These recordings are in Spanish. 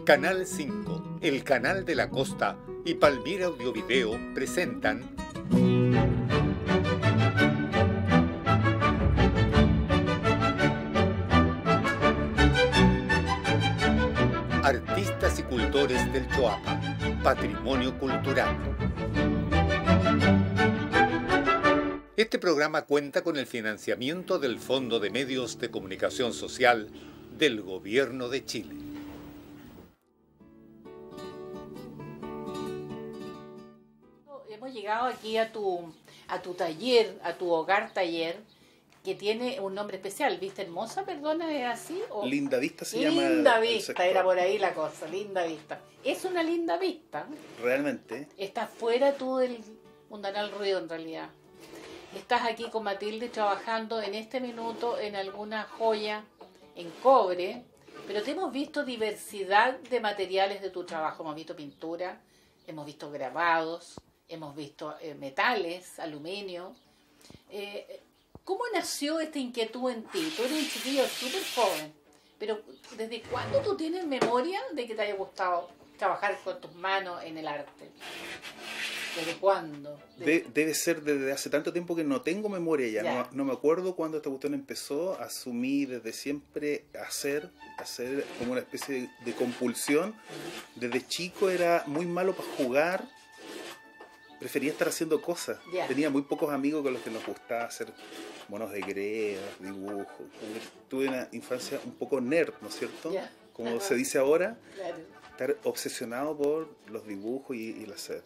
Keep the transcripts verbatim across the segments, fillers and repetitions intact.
Canal cinco, el canal de la costa y Palmira Audiovideo presentan Artistas y cultores del Choapa, Patrimonio Cultural. Este programa cuenta con el financiamiento del Fondo de Medios de Comunicación Social del Gobierno de Chile. Hemos llegado aquí a tu, a tu taller, a tu hogar taller, que tiene un nombre especial. ¿Vista Hermosa, perdona, es así? ¿O? Linda Vista se linda llama. Linda Vista, era por ahí la cosa, Linda Vista. Es una linda vista. Realmente. Estás fuera tú del mundanal ruido en realidad. Estás aquí con Matilde trabajando en este minuto en alguna joya en cobre, pero te hemos visto diversidad de materiales de tu trabajo. Hemos visto pintura, hemos visto grabados, hemos visto eh, metales, aluminio. Eh, ¿Cómo nació esta inquietud en ti? Tú eres un chiquillo súper joven, pero ¿desde cuándo tú tienes memoria de que te haya gustado trabajar con tus manos en el arte? ¿Desde cuándo? De, debe ser desde hace tanto tiempo que no tengo memoria ya, ya. No, no me acuerdo cuándo esta cuestión empezó. Asumí desde siempre hacer, hacer como una especie de, de compulsión. Desde chico era muy malo para jugar, prefería estar haciendo cosas. Ya. Tenía muy pocos amigos con los que nos gustaba hacer monos de greda, dibujos. Tuve una infancia un poco nerd, ¿no es cierto? Ya. Como Ajá. se dice ahora, Claro. estar obsesionado por los dibujos y, y el hacer.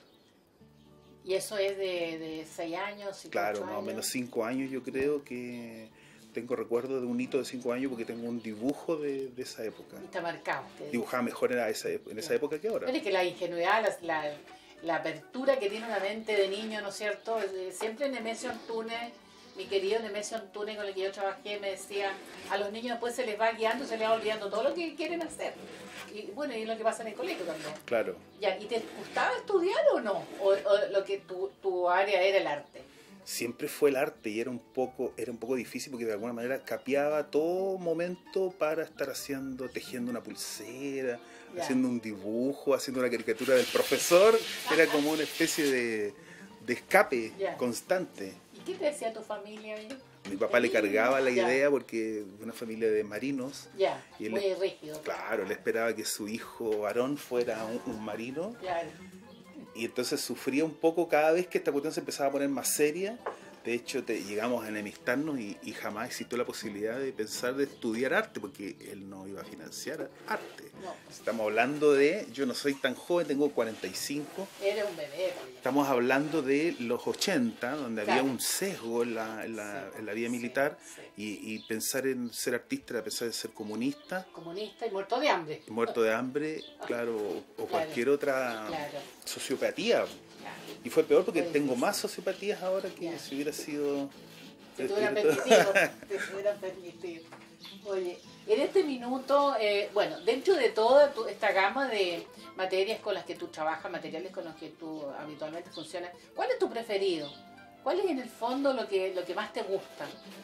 ¿Y eso es de, de seis años? Claro, ocho más o años? menos cinco años yo creo que tengo recuerdo de un hito de cinco años porque tengo un dibujo de, de esa época. Y está marcado. Dibujaba mejor en esa, en esa época que ahora. Pero es que la ingenuidad, la, la, la apertura que tiene una mente de niño, ¿no es cierto? Siempre Nemesio Antunes, mi querido Nemesio Antunes con el que yo trabajé, me decía, a los niños después se les va guiando, se les va olvidando todo lo que quieren hacer. Y bueno, y es lo que pasa en el colegio también. Claro. Ya, ¿y te gustaba estudiar o no? ¿O, o lo que tu, tu área era el arte? Siempre fue el arte y era un poco era un poco difícil porque de alguna manera capeaba todo momento para estar haciendo, tejiendo una pulsera, ya. haciendo un dibujo, haciendo una caricatura del profesor. Era como una especie de, de escape ya. constante. ¿Y qué te decía tu familia? ¿Eh? Mi papá le cargaba la ya. idea porque una familia de marinos. Ya, y él muy le, rígido. Claro, él esperaba que su hijo varón fuera un, un marino. Claro. Y entonces sufría un poco cada vez que esta cuestión se empezaba a poner más seria. De hecho, te, llegamos a enemistarnos y, y jamás existió la posibilidad de pensar de estudiar arte, porque él no iba a financiar arte. No. Estamos hablando de, yo no soy tan joven, tengo cuarenta y cinco. Eres un bebé. Pues. Estamos hablando de los ochenta, donde claro. había un sesgo en la, en la, sí, en la vida militar, sí, sí. Y, y pensar en ser artista era pensar en ser comunista. Comunista y muerto de hambre. Muerto de hambre, claro, o, o cualquier claro. otra claro. sociopatía. Y fue peor porque tengo más sociopatías ahora que ya. Si hubiera sido... Si te hubieran permitido, te hubieran permitido. Oye, en este minuto, eh, bueno, dentro de toda tu, esta gama de materias con las que tú trabajas, materiales con los que tú habitualmente funcionas, ¿cuál es tu preferido? ¿Cuál es en el fondo lo que, lo que más te gusta?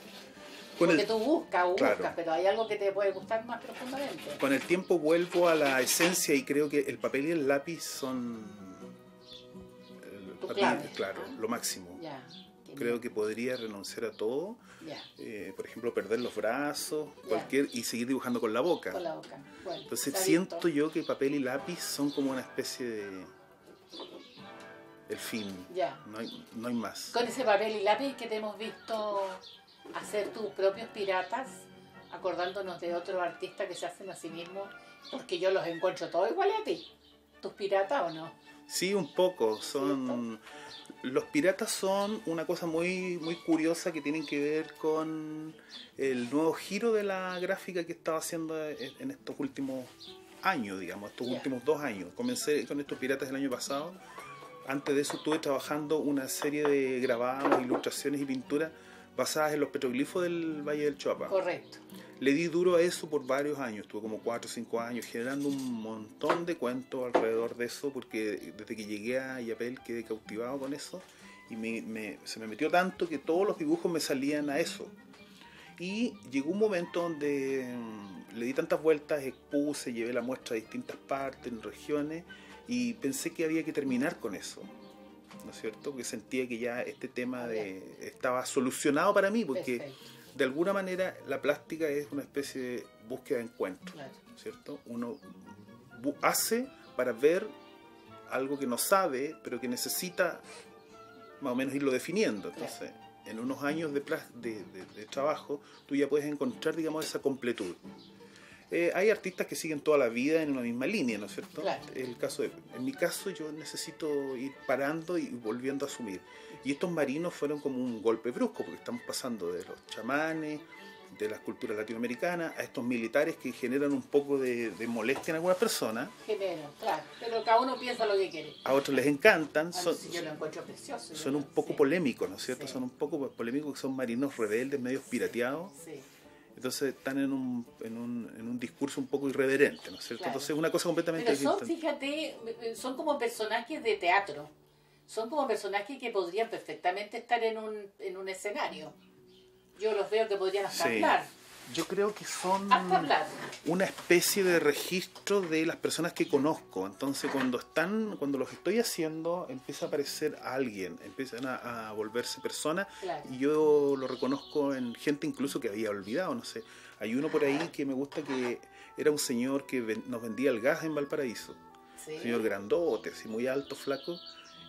Con Porque el, tú buscas o claro. buscas, pero hay algo que te puede gustar más profundamente. Con el tiempo vuelvo a la esencia y creo que el papel y el lápiz son... Clave. Claro, ¿Ah? lo máximo. Ya, creo bien. que podría renunciar a todo. Ya. Eh, por ejemplo, perder los brazos, ya. cualquier y seguir dibujando con la boca. Con la boca. Bueno, entonces siento yo que papel y lápiz son como una especie de el fin. Ya. No hay, no hay más. Con ese papel y lápiz que te hemos visto hacer tus propios piratas, acordándonos de otros artistas que se hacen a sí mismos, porque yo los encuentro todos iguales a ti. ¿Tus piratas o no? Sí, un poco. Son los piratas son una cosa muy muy curiosa que tienen que ver con el nuevo giro de la gráfica que estaba haciendo en estos últimos años, digamos, estos yeah. últimos dos años. Comencé con estos piratas el año pasado. Antes de eso estuve trabajando una serie de grabados, ilustraciones y pinturas basadas en los petroglifos del Valle del Choapa. Correcto. Le di duro a eso por varios años, estuve como cuatro o cinco años generando un montón de cuentos alrededor de eso, porque desde que llegué a Yapel quedé cautivado con eso y me, me, se me metió tanto que todos los dibujos me salían a eso. Y llegó un momento donde le di tantas vueltas, expuse, llevé la muestra a distintas partes, en regiones, y pensé que había que terminar con eso, ¿no es cierto? Porque sentía que ya este tema de, estaba solucionado para mí, porque perfecto. De alguna manera la plástica es una especie de búsqueda de encuentro, claro. ¿Cierto? Uno hace para ver algo que no sabe, pero que necesita más o menos irlo definiendo. Entonces, claro. En unos años de, de, de, de trabajo, tú ya puedes encontrar, digamos, esa completud. Eh, hay artistas que siguen toda la vida en una misma línea, ¿no es cierto? Claro. El caso de, en mi caso, yo necesito ir parando y volviendo a asumir. Y estos marinos fueron como un golpe brusco, porque estamos pasando de los chamanes, de las culturas latinoamericanas, a estos militares que generan un poco de, de molestia en algunas personas. Generan, claro, pero cada uno piensa lo que quiere. A otros les encantan. Son, sí, yo lo encuentro precioso. Son un poco sí. polémicos, ¿no es cierto? Sí. Son un poco polémicos, que son marinos rebeldes, medios pirateados. Sí. Entonces están en un, en, un, en un discurso un poco irreverente, ¿no es cierto? Claro. Entonces una cosa completamente Pero son, distinta. Fíjate, son como personajes de teatro. Son como personajes que podrían perfectamente estar en un, en un escenario. Yo los veo que podrían hasta sí. hablar. Yo creo que son hasta hablar. Una especie de registro de las personas que conozco. Entonces cuando están, cuando los estoy haciendo, empieza a aparecer alguien, empiezan a, a volverse personas, claro. Y yo lo reconozco en gente incluso que había olvidado, no sé. Hay uno por ahí que me gusta, que era un señor que ven, nos vendía el gas en Valparaíso. Sí. Un señor grandote, así muy alto, flaco.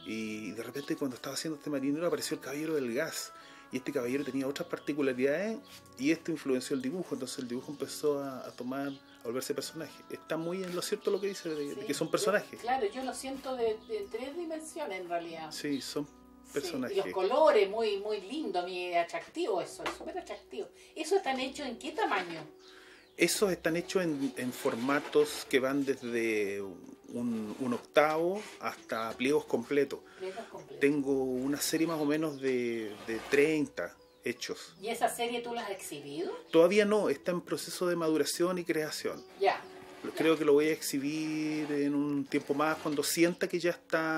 Y de repente cuando estaba haciendo este marinero apareció el caballero del gas. Y este caballero tenía otras particularidades y esto influenció el dibujo. Entonces el dibujo empezó a, a tomar, a volverse personaje. Está muy en lo cierto lo que dice, de, sí, de que son personajes. Yo, claro, yo lo siento de, de tres dimensiones en realidad. Sí, son personajes. Sí, y los colores, muy, muy lindo, muy atractivo eso, es súper atractivo. ¿Eso están hechos en qué tamaño? Esos están hechos en, en formatos que van desde un, un octavo hasta pliegos completos. Pliegos completos. Tengo una serie más o menos de, de treinta hechos. ¿Y esa serie tú la has exhibido? Todavía no, está en proceso de maduración y creación. Ya. Creo ya. que lo voy a exhibir en un tiempo más, cuando sienta que ya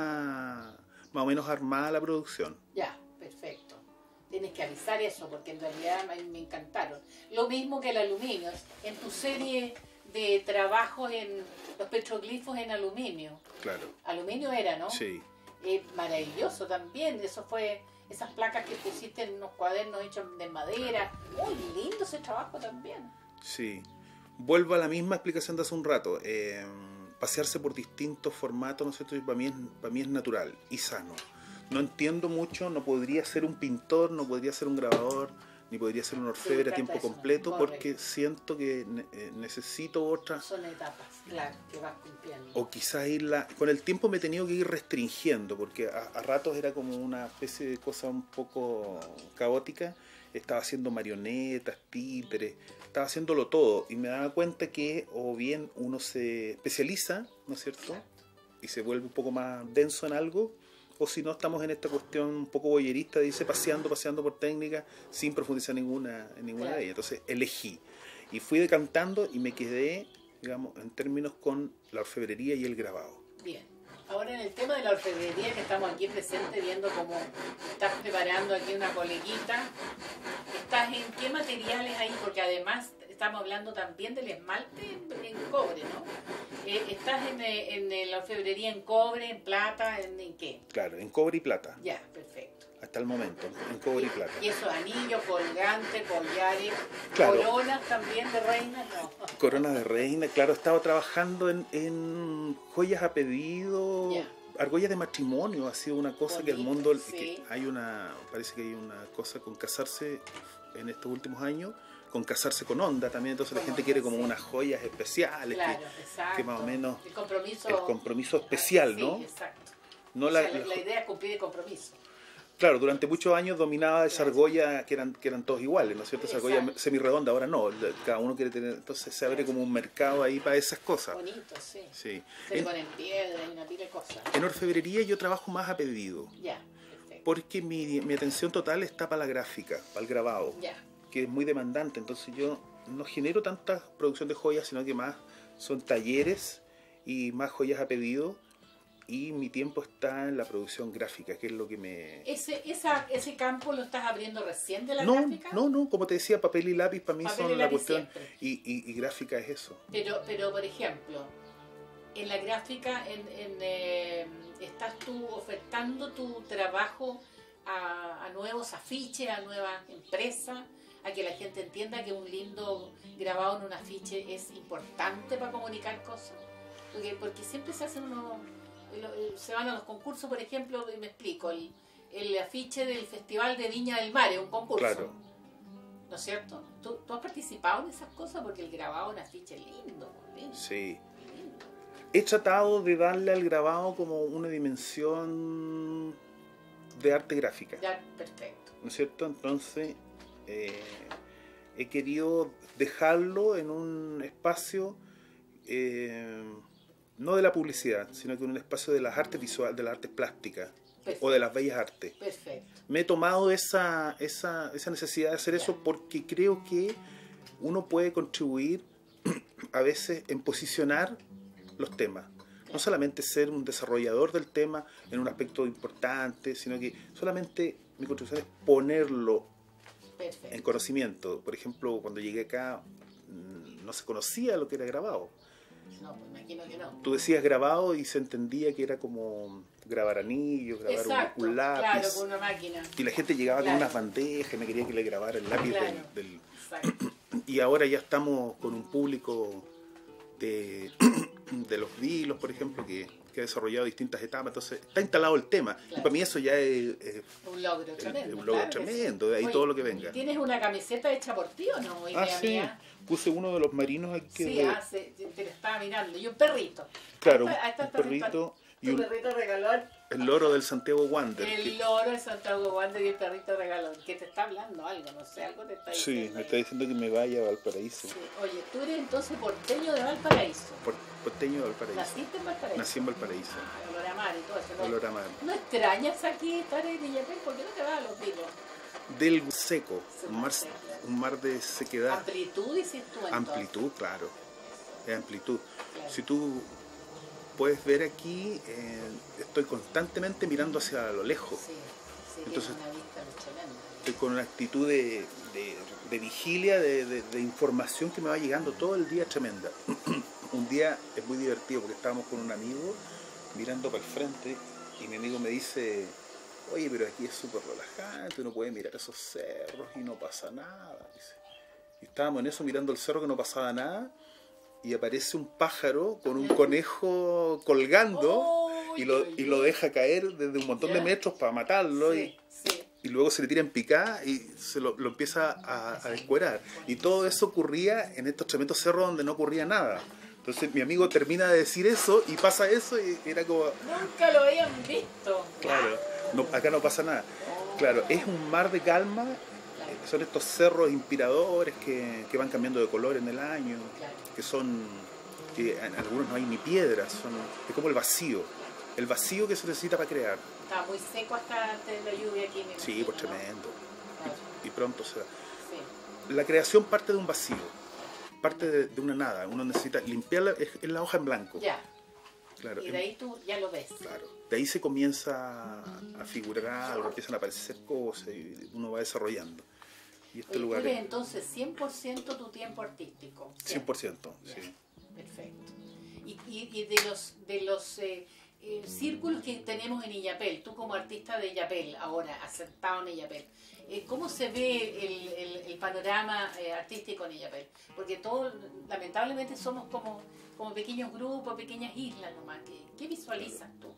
está más o menos armada la producción. Ya, perfecto. Tienes que avisar eso, porque en realidad me encantaron. Lo mismo que el aluminio. En tu serie de trabajos en los petroglifos en aluminio. Claro. Aluminio era, ¿no? Sí. Eh, maravilloso también. Eso fue, esas placas que pusiste en unos cuadernos hechos de madera. Muy lindo ese trabajo también. Sí. Vuelvo a la misma explicación de hace un rato. Eh, pasearse por distintos formatos, ¿no es cierto? Para mí es, para mí es natural y sano. No entiendo mucho, no podría ser un pintor, no podría ser un grabador, ni podría ser un orfebre a tiempo eso, completo, correcto. Porque siento que eh, necesito otra... Son etapas, claro, que vas cumpliendo. O quizás irla... Con el tiempo me he tenido que ir restringiendo, porque a, a ratos era como una especie de cosa un poco caótica. Estaba haciendo marionetas, títeres, estaba haciéndolo todo. Y me daba cuenta que o bien uno se especializa, ¿no es cierto? Exacto. Y se vuelve un poco más denso en algo, o si no estamos en esta cuestión un poco boyerista, dice, paseando, paseando por técnica, sin profundizar ninguna, en ninguna claro. de ellas. Entonces elegí, y fui decantando y me quedé, digamos, en términos con la orfebrería y el grabado. Bien, ahora en el tema de la orfebrería, que estamos aquí presentes viendo cómo estás preparando aquí una coleguita, ¿estás en qué materiales ahí? Porque además estamos hablando también del esmalte en, en cobre, ¿no? Eh, ¿Estás en, en la orfebrería en cobre, en plata, en, en qué? Claro, en cobre y plata. Ya, perfecto. Hasta el momento, en cobre y, y plata. ¿Y esos anillos, colgantes, collares, claro. coronas también de reina? No. Coronas de reina, claro, he estado trabajando en, en joyas a pedido, yeah. argollas de matrimonio, ha sido una cosa bonito, que el mundo, sí. que hay una, parece que hay una cosa con casarse en estos últimos años, con casarse con onda también, entonces con la gente onda, quiere como sí. unas joyas especiales, claro, que, que más o menos el compromiso, el compromiso especial, sí, ¿no? Exacto. No o la, sea, la, la idea es cumplir el compromiso. Claro, durante muchos años dominaba esa argolla que eran, que eran todos iguales, ¿no es cierto? Esa argolla semirredonda, ahora no, cada uno quiere tener, entonces se abre como un mercado ahí para esas cosas. Bonito, sí. Sí. Se en, ponen piedra y una pila de cosas. En orfebrería yo trabajo más a pedido. Ya, perfecto. Porque mi, mi atención total está para la gráfica, para el grabado. Ya. Que es muy demandante, entonces yo no genero tanta producción de joyas, sino que más son talleres y más joyas a pedido. y mi tiempo está en la producción gráfica, que es lo que me... ¿Ese, esa, ese campo lo estás abriendo recién de la no, gráfica? No, no, como te decía, papel y lápiz para mí Papel son y la lápiz cuestión, siempre. y, y, y gráfica es eso. Pero, pero por ejemplo, en la gráfica en, en, eh, estás tú ofertando tu trabajo a, a nuevos afiches, a nuevas empresas, a que la gente entienda que un lindo grabado en un afiche es importante para comunicar cosas. Porque, porque siempre se hacen unos, se van a los concursos, por ejemplo, y me explico, el, el afiche del Festival de Viña del Mar es un concurso. Claro. ¿No es cierto? ¿Tú, tú has participado en esas cosas? Porque el grabado en afiche es lindo, lindo. Sí. He tratado de darle al grabado como una dimensión de arte gráfica. Ya, perfecto. ¿No es cierto? Entonces, eh, he querido dejarlo en un espacio, eh, no de la publicidad, sino que en un espacio de las artes visuales, de las artes plásticas. Perfecto. O de las bellas artes. Perfecto. Me he tomado esa, esa, esa necesidad de hacer ya. Eso porque creo que uno puede contribuir a veces en posicionar los temas. No solamente ser un desarrollador del tema en un aspecto importante, sino que solamente mi contribución es ponerlo Perfecto. En conocimiento. Por ejemplo, cuando llegué acá no se conocía lo que era grabado. No, pues imagino que no. Tú decías grabado y se entendía que era como grabar anillos, grabar Exacto, un, un lápiz. Claro, con una máquina. Y la gente llegaba claro. con unas bandejas y me quería que le grabara el lápiz claro. del... del... Exacto. Y ahora ya estamos con un público de, de los vilos, por ejemplo, que, que ha desarrollado distintas etapas. Entonces está instalado el tema. Claro. Y para mí eso ya es... es un logro tremendo. Un logro claro tremendo, sí. de ahí Oye, todo lo que venga. ¿Tienes una camiseta hecha por ti o no? Ah, sí. Mía? Puse uno de los marinos aquí. Sí, de... ah, sí, te lo estaba mirando. Y un perrito. Claro, ahí está, ahí está, un perrito. Y un perrito regalón. El loro del Santiago Wander. El que... loro del Santiago Wander y el perrito regalón. Que te está hablando algo, no sé, algo te está diciendo. Sí, me está diciendo que me vaya a Valparaíso. Sí. Oye, tú eres entonces porteño de Valparaíso. Por, porteño de Valparaíso. ¿Naciste en Valparaíso? Nací en Valparaíso. Ah, olor a mar y todo eso. ¿No, olor a mar. ¿No extrañas aquí estar en Illapel? ¿Por qué no te vas a los vilos? Del seco, un mar, un mar de sequedad. Amplitud, dices tú, entonces. Amplitud, claro. Es amplitud. Claro. Si tú puedes ver aquí, eh, estoy constantemente mirando hacia lo lejos. Sí, sí, entonces una vista tremenda. Estoy con una actitud de, de, de vigilia, de, de, de información que me va llegando todo el día tremenda. Un día es muy divertido porque estábamos con un amigo mirando para el frente y mi amigo me dice: oye, pero aquí es súper relajante, uno puede mirar esos cerros y no pasa nada. Dice. Y estábamos en eso mirando el cerro que no pasaba nada y aparece un pájaro con un conejo colgando oh, y, lo, y lo deja caer desde un montón de metros para matarlo sí, y, sí. y luego se le tira en picada y se lo, lo empieza a, a descuerar. Y todo eso ocurría en estos tremendos cerros donde no ocurría nada. Entonces mi amigo termina de decir eso y pasa eso y era como... Nunca lo habían visto. Claro. No, acá no pasa nada. Claro, es un mar de calma, son estos cerros inspiradores que, que van cambiando de color en el año, que son, que en algunos no hay ni piedras, son, es como el vacío, el vacío que se necesita para crear. Está muy seco hasta antes de la lluvia aquí. Me sí, pues tremendo. Claro. Y, y pronto se da. Sí. La creación parte de un vacío, parte de, de una nada, uno necesita limpiarla, es, es la hoja en blanco. Ya. Claro, y de ahí tú ya lo ves. Claro. De ahí se comienza a figurar algo, empiezan a aparecer cosas y uno va desarrollando. Y este Oye, lugar tú eres es... entonces cien por ciento tu tiempo artístico. cien por ciento, yeah. sí. Perfecto. Y, y, y de los, de los eh, eh, círculos que tenemos en Illapel, tú como artista de Illapel, ahora asentado en Illapel, eh, ¿cómo se ve el, el, el panorama eh, artístico en Illapel? Porque todos, lamentablemente, somos como... como pequeños grupos, pequeñas islas nomás. ¿Qué, qué visualizas tú?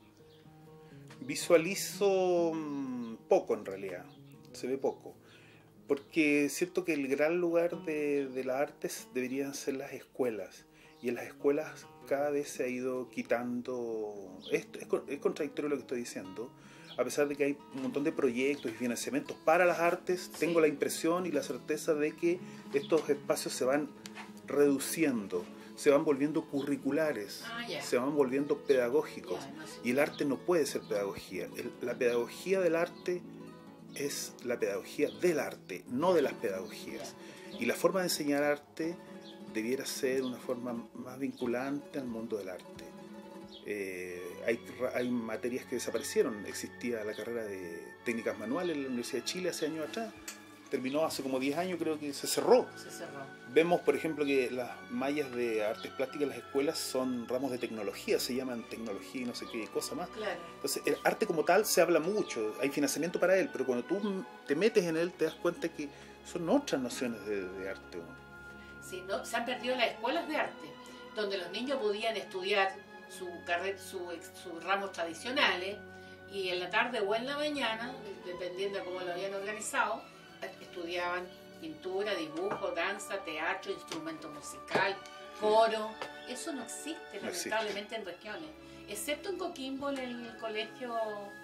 Visualizo poco en realidad, se ve poco. Porque es cierto que el gran lugar de, de las artes deberían ser las escuelas. Y en las escuelas cada vez se ha ido quitando... Es, es, es contradictorio lo que estoy diciendo. A pesar de que hay un montón de proyectos y financiamientos para las artes, sí. Tengo la impresión y la certeza de que estos espacios se van reduciendo. Se van volviendo curriculares, ah, yeah. se van volviendo pedagógicos. Yeah, no sé. Y el arte no puede ser pedagogía. El, la pedagogía del arte es la pedagogía del arte, no de las pedagogías. Yeah. Y la forma de enseñar arte debiera ser una forma más vinculante al mundo del arte. Eh, hay, hay materias que desaparecieron. Existía la carrera de técnicas manuales en la Universidad de Chile hace años atrás. Terminó hace como diez años, creo que se cerró. Se cerró. Vemos, por ejemplo, que las mallas de artes plásticas en las escuelas son ramos de tecnología, se llaman tecnología y no sé qué cosa más. Claro. Entonces, el arte como tal se habla mucho, hay financiamiento para él, pero cuando tú te metes en él te das cuenta que son otras nociones de, de arte. Sí, no, se han perdido las escuelas de arte, donde los niños podían estudiar su carrera, su, sus ramos tradicionales, y en la tarde o en la mañana, dependiendo de cómo lo habían organizado, estudiaban pintura, dibujo, danza, teatro, instrumento musical, coro. Eso no existe, No lamentablemente, existe. en regiones, excepto en Coquimbo, en el colegio...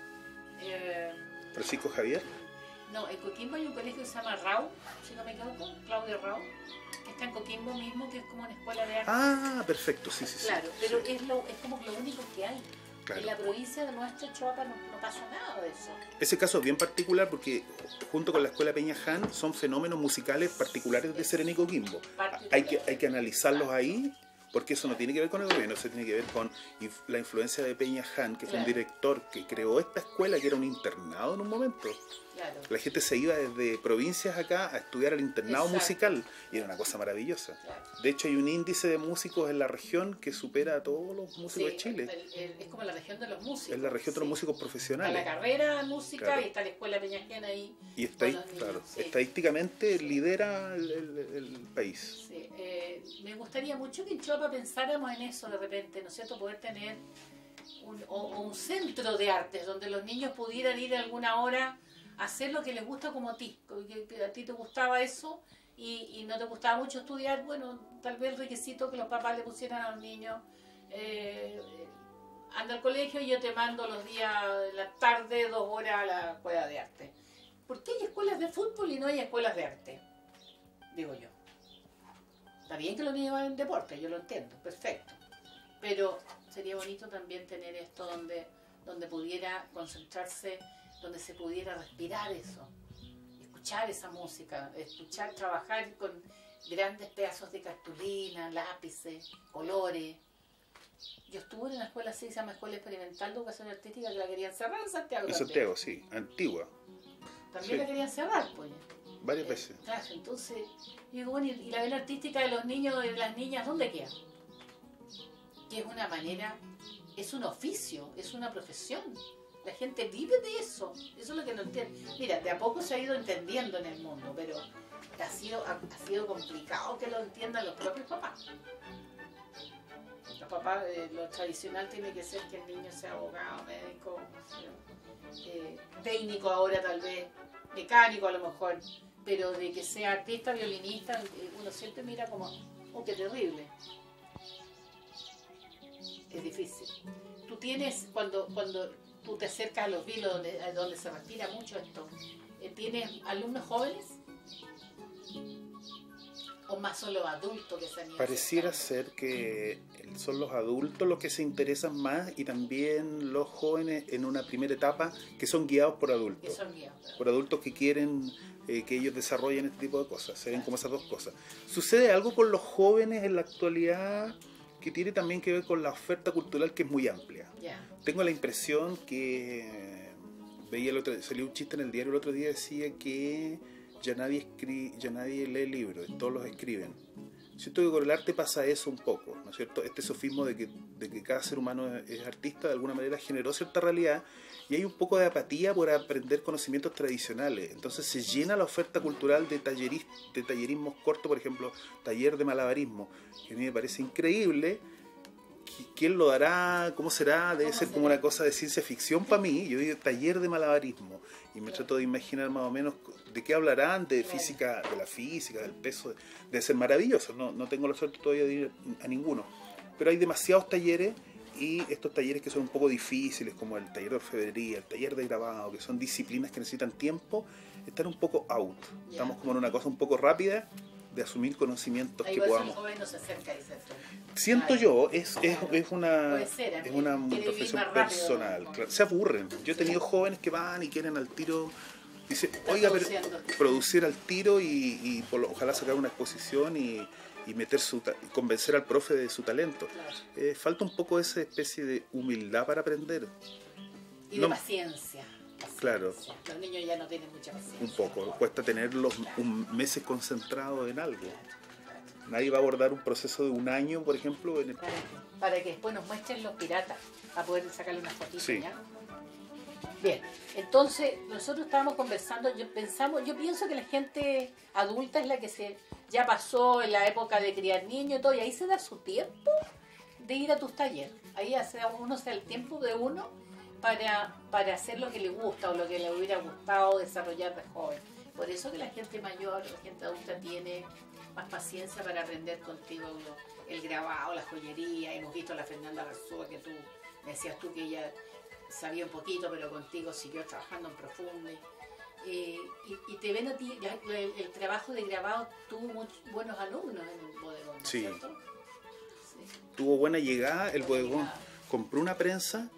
Eh, Francisco Javier. no, en Coquimbo hay un colegio que se llama Rau, si no me equivoco, Claudio Rau, que está en Coquimbo mismo, que es como una escuela de arte. Ah, perfecto, sí, sí, sí. Claro, pero sí. es, lo, es como lo único que hay. Claro. En la provincia de nuestra Choapa no, no pasa nada de eso. Ese caso es bien particular porque junto con la escuela Peñaján son fenómenos musicales particulares de Serena y Coquimbo. Hay que, hay que analizarlos ahí, porque eso no tiene que ver con el gobierno, eso tiene que ver con inf- la influencia de Peñaján, que fue un Claro. director que creó esta escuela, que era un internado en un momento. Claro. La gente se iba desde provincias acá a estudiar al internado Exacto. musical y era una cosa maravillosa. Claro. De hecho hay un índice de músicos en la región que supera a todos los músicos Sí, de Chile. el- el- es como la región de los músicos. Es la región de los sí. músicos Está la profesionales. carrera de música Claro. y está la escuela Peñajena ahí. Y está, con los niños, claro, sí. estadísticamente lidera el, el- el país. Sí, eh, me gustaría mucho que en Choapa pensáramos en eso de repente, ¿no es cierto? Poder tener un, o, o un centro de artes donde los niños pudieran ir alguna hora a hacer lo que les gusta como a ti, que, que a ti te gustaba eso y, y no te gustaba mucho estudiar, bueno, tal vez el requisito que los papás le pusieran a los niños, eh, anda al colegio y yo te mando los días, la tarde, dos horas a la escuela de arte. ¿Por qué hay escuelas de fútbol y no hay escuelas de arte? Digo yo. Está bien que los niños vayan en deporte, yo lo entiendo, perfecto. Pero sería bonito también tener esto donde, donde pudiera concentrarse, donde se pudiera respirar eso, escuchar esa música, escuchar, trabajar con grandes pedazos de cartulina, lápices, colores. Yo estuve en una escuela así, se llama Escuela Experimental de Educación Artística, que la querían cerrar en Santiago. En también. Santiago, sí, antigua, También sí. la querían cerrar, pues. varias Eh, veces. Claro, entonces, digo, bueno, y la vela artística de los niños y de las niñas, ¿dónde queda? Que es una manera, es un oficio, es una profesión. La gente vive de eso, eso es lo que no entiende. Mira, de a poco se ha ido entendiendo en el mundo, pero ha sido, ha, ha sido complicado que lo entiendan los propios papás. Los papás, eh, lo tradicional tiene que ser que el niño sea abogado, médico, eh, técnico ahora tal vez, mecánico a lo mejor, pero de que sea artista, violinista, eh, uno siempre mira como, oh, qué terrible. Es difícil. Tú tienes, cuando, cuando tú te acercas a los vilos donde, a donde se respira mucho esto, eh, ¿tienes alumnos jóvenes? ¿O más son los adultos que se han ido Pareciera acercando? ser que son los adultos los que se interesan más y también los jóvenes en una primera etapa que son guiados por Que adultos. son guiados. Por adultos que quieren eh, que ellos desarrollen este tipo de cosas. Se ven como esas dos cosas. Sucede algo con los jóvenes en la actualidad que tiene también que ver con la oferta cultural, que es muy amplia. Ya. Tengo la impresión que veía el otro, salió un chiste en el diario el otro día, decía que ya nadie escri, ya nadie lee libros, todos los escriben. Siento que con el arte pasa eso un poco, ¿no es cierto? Este sofismo de que, de que cada ser humano es, es artista de alguna manera generó cierta realidad y hay un poco de apatía por aprender conocimientos tradicionales. Entonces se llena la oferta cultural de, talleris, de tallerismos cortos, por ejemplo, taller de malabarismo, que a mí me parece increíble. ¿Quién lo dará? ¿Cómo será? Debe ser como una cosa de ciencia ficción para mí. Yo digo taller de malabarismo y me trato de imaginar más o menos de qué hablarán, de física, de la física, del peso. Debe ser maravilloso. No, no tengo la suerte todavía de ir a ninguno. Pero hay demasiados talleres y estos talleres que son un poco difíciles, como el taller de orfebrería, el taller de grabado, que son disciplinas que necesitan tiempo, están un poco out. Estamos como en una cosa un poco rápida de asumir conocimientos Ahí que por eso el podamos. joven no se acerca y se acerca. Siento Ay, yo, es, es, claro. es una, Puede ser, ¿eh? es una Quiere vivir profesión más rápido, personal. ¿no? Claro, se aburren. Yo he tenido jóvenes que van y quieren al tiro, dice, Está oiga, pero produciendo. producir al tiro y, y por lo- ojalá sacar una exposición y, y meter su ta- y convencer al profe de su talento. Claro. Eh, falta un poco esa especie de humildad para aprender. Y de No. paciencia, paciencia. Claro. Los niños ya no tienen mucha paciencia. Un poco, cuesta tenerlos un meses concentrados en algo. Nadie va a abordar un proceso de un año, por ejemplo, en el... Para, para que después nos muestren los piratas, para poder sacarle unas fotitos, Sí. ¿ya? Bien, entonces nosotros estábamos conversando, yo pensamos, yo pienso que la gente adulta es la que se ya pasó en la época de criar niños y todo, y ahí se da su tiempo de ir a tus talleres. Ahí hace uno se da el tiempo de uno para, para hacer lo que le gusta o lo que le hubiera gustado desarrollar de joven. Por eso que la gente mayor, la gente adulta tiene más paciencia para aprender contigo el grabado, la joyería. Hemos visto a la Fernanda Garzúa, que tú me decías tú que ella sabía un poquito, pero contigo siguió trabajando en profundo. Eh, y, y te ven a ti, la- la- el, el trabajo de grabado tuvo muchos buenos alumnos en el bodegón, ¿no es Sí. cierto? Sí. Tuvo buena llegada, el Buena bodegón llegada. compró una prensa,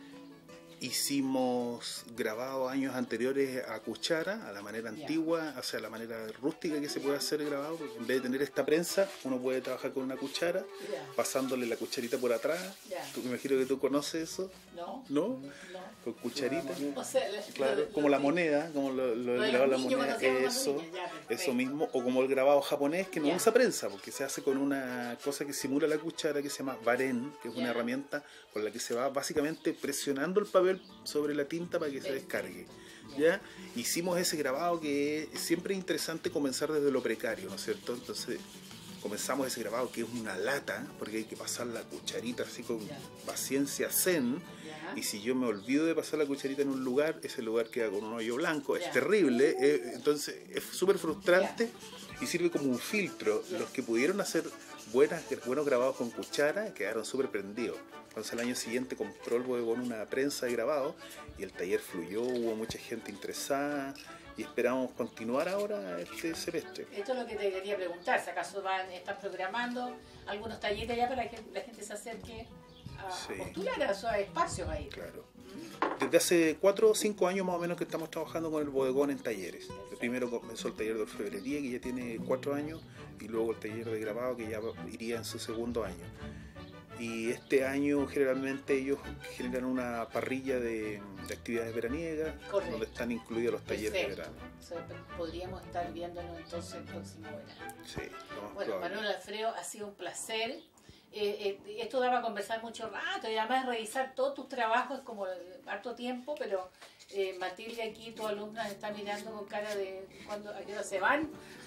hicimos grabado años anteriores a cuchara, a la manera Ya. antigua, o sea, a la manera rústica que se puede hacer el grabado, porque en vez de tener esta prensa, uno puede trabajar con una cuchara, Ya. pasándole la cucharita por atrás. Ya. Tú, me imagino que tú conoces eso, ¿No? ¿no? No. Con cucharita. O sea, la- Claro, lo- como lo- la moneda, como lo, lo, Lo de el los grabado de la niños, moneda, conocíamos los eso, niños, ya, perfecto. eso mismo, o como el grabado japonés que no Ya. usa prensa, porque se hace con una cosa que simula la cuchara que se llama baren, que es una Ya. herramienta con la que se va básicamente presionando el papel sobre la tinta para que se Perfecto. descargue. ¿Ya? Hicimos ese grabado que es siempre interesante comenzar desde lo precario, ¿no es cierto? Entonces comenzamos ese grabado que es una lata, porque hay que pasar la cucharita así con Ya. paciencia zen. Ya. Y si yo me olvido de pasar la cucharita en un lugar, ese lugar queda con un hoyo blanco, Ya. es terrible, eh, entonces es súper frustrante y sirve como un filtro. Ya. Los que pudieron hacer buenas, buenos grabados con cuchara quedaron súper prendidos. Entonces el año siguiente compró el bodegón una prensa de grabado y el taller fluyó, hubo mucha gente interesada y esperamos continuar ahora este semestre. Esto es lo que te quería preguntar, si acaso van, están programando algunos talleres ya para que la gente se acerque a Sí. postular a esos espacios ahí. Claro. Desde hace cuatro o cinco años más o menos que estamos trabajando con el bodegón en talleres. Primero comenzó el taller de orfebrería, que ya tiene cuatro años, y luego el taller de grabado, que ya iría en su segundo año. Y este año generalmente ellos generan una parrilla de, de actividades veraniegas, Correcto. donde están incluidos los talleres Perfecto. de verano. O sea, podríamos estar viéndonos entonces el próximo verano. Sí, lo más Bueno, probable. Manuel Alfredo, ha sido un placer. Eh, eh, esto daba a conversar mucho rato y además revisar todos tus trabajos es como eh, harto tiempo, pero eh, Matilde aquí, tu alumna, está mirando con cara de cuándo, a qué hora se van.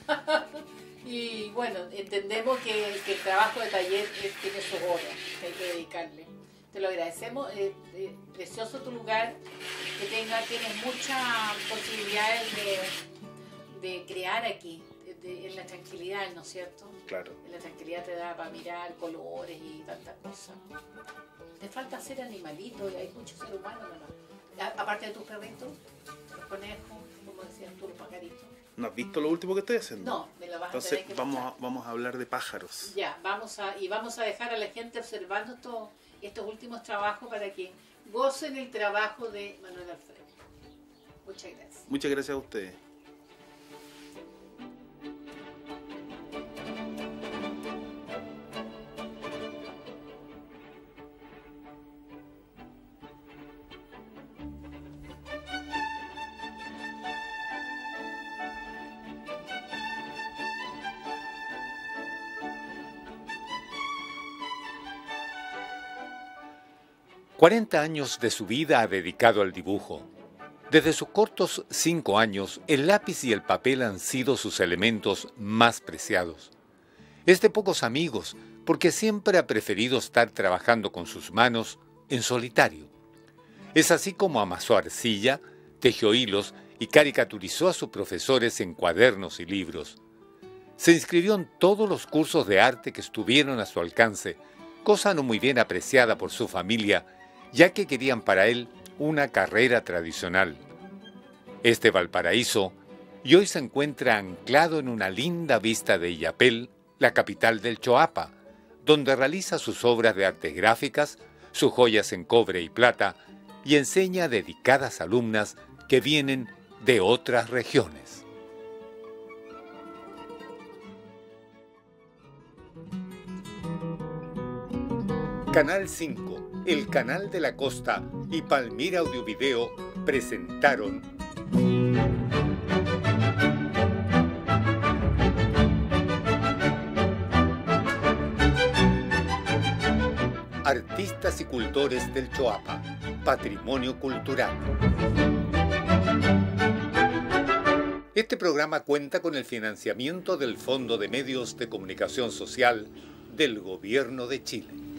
Y bueno, entendemos que, que el trabajo de taller eh, tiene sus horas que hay que dedicarle. Te lo agradecemos, eh, eh, precioso tu lugar, que tenga, tienes muchas posibilidades de, de crear aquí, de- de- en la tranquilidad, ¿no es cierto? Claro. En la tranquilidad te da para mirar colores y tantas cosas. Te falta ser animalito y hay muchos seres humanos, ¿no? A- Aparte de tus perritos, los conejos, como decías tú, los pajaritos. ¿No has visto lo último que estoy haciendo? No, me lo vas a Entonces tener que vamos a, mostrar. vamos a hablar de pájaros. Ya, vamos a, y vamos a dejar a la gente observando estos, estos últimos trabajos para que gocen el trabajo de Manuel Alfredo. Muchas gracias. Muchas gracias a ustedes. cuarenta años de su vida ha dedicado al dibujo. Desde sus cortos cinco años, el lápiz y el papel han sido sus elementos más preciados. Es de pocos amigos, porque siempre ha preferido estar trabajando con sus manos en solitario. Es así como amasó arcilla, tejió hilos y caricaturizó a sus profesores en cuadernos y libros. Se inscribió en todos los cursos de arte que estuvieron a su alcance, cosa no muy bien apreciada por su familia, ya que querían para él una carrera tradicional. Este Valparaíso, y hoy se encuentra anclado en una linda vista de Illapel, la capital del Choapa, donde realiza sus obras de artes gráficas, sus joyas en cobre y plata, y enseña a dedicadas alumnas que vienen de otras regiones. Canal cinco, el canal de la costa y Palmira Audiovideo presentaron Artistas y cultores del Choapa, Patrimonio Cultural. Este programa cuenta con el financiamiento del Fondo de Medios de Comunicación Social del Gobierno de Chile.